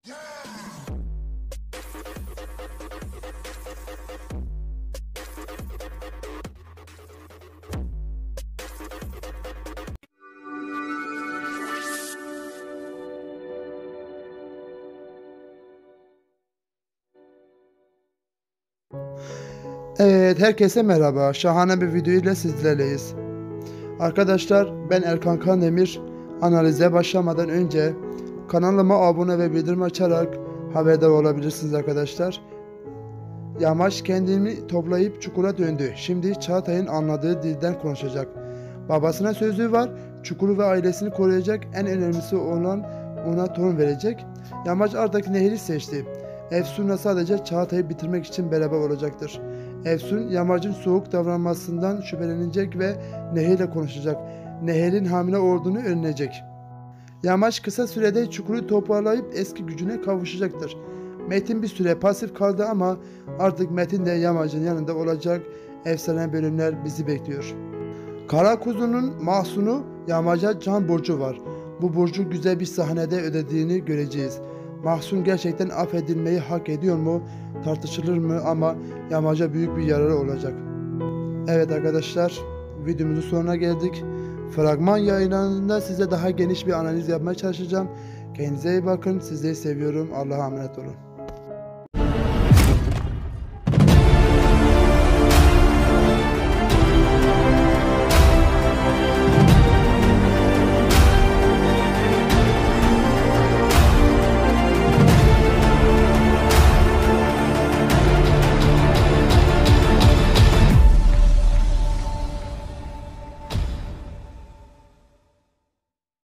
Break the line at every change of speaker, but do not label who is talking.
Evet, herkese merhaba. Şahane bir video ile sizlerleyiz. Arkadaşlar, ben Erkan Kandemir. Analize başlamadan önce kanalıma abone ve bildirim açarak haberdar olabilirsiniz arkadaşlar. Yamaç kendini toplayıp çukura döndü. Şimdi Çağatay'ın anladığı dilden konuşacak. Babasına sözü var. Çukuru ve ailesini koruyacak. En önemlisi olan ona torun verecek. Yamaç artık Nehir'i seçti. Efsun'la sadece Çağatay'ı bitirmek için beraber olacaktır. Efsun, Yamaç'ın soğuk davranmasından şüphelenecek ve Nehir'le konuşacak. Nehir'in hamile olduğunu öğrenecek. Yamaç kısa sürede çukuru toparlayıp eski gücüne kavuşacaktır. Metin bir süre pasif kaldı ama artık Metin de Yamaç'ın yanında olacak. Efsane bölümler bizi bekliyor. Kara Kuzu'nun Mahsun'u Yamaç'a can borcu var. Bu borcu güzel bir sahnede ödediğini göreceğiz. Mahsun gerçekten affedilmeyi hak ediyor mu? Tartışılır mı ama Yamaç'a büyük bir yararı olacak. Evet arkadaşlar, videomuzun sonuna geldik. Fragman yayınlarında size daha geniş bir analiz yapmaya çalışacağım. Kendinize iyi bakın. Sizleri seviyorum. Allah'a emanet olun.